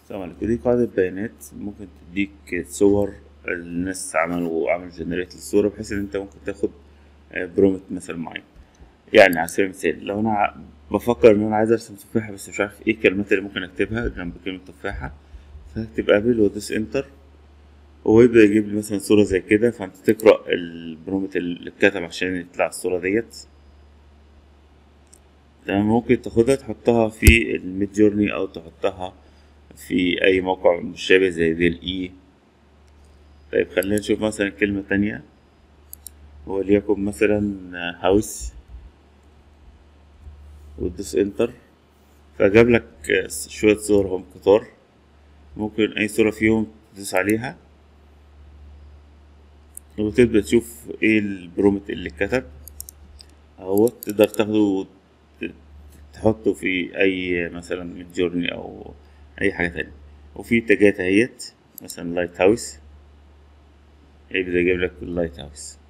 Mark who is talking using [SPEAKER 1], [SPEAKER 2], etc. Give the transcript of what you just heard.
[SPEAKER 1] طبعا دي قاعدة بيانات ممكن تديك صور الناس عملوا جنريت للصورة، بحيث إن أنت ممكن تاخد برومت مثلا معين. يعني على سبيل المثال لو أنا بفكر إن أنا عايز أرسم تفاحة بس مش عارف إيه الكلمات اللي ممكن أكتبها جنب كلمة تفاحة، فهكتب أبل وأدوس إنتر، وهو يبدأ يجيب لي مثلا صورة زي كده. فأنت تقرأ البرومت اللي اتكتب عشان يطلع الصورة ديت. تمام، ممكن تاخدها تحطها في الميد جورني أو تحطها في أي موقع مشابه زي ديل إي. طيب خلينا نشوف مثلا كلمة تانية، وليكن مثلا هاوس، وتدوس انتر، فجاب لك شوية صور هم كتار. ممكن أي صورة فيهم تدوس عليها وتبدأ تشوف ايه البرومت اللي اتكتب اهو. تقدر تاخده تحطه في أي مثلا ميد جورني أو أي حاجة تانية. وفي تاجات اهيت مثلا لايت هاوس، يبدأ يجيب لك اللايت هاوس.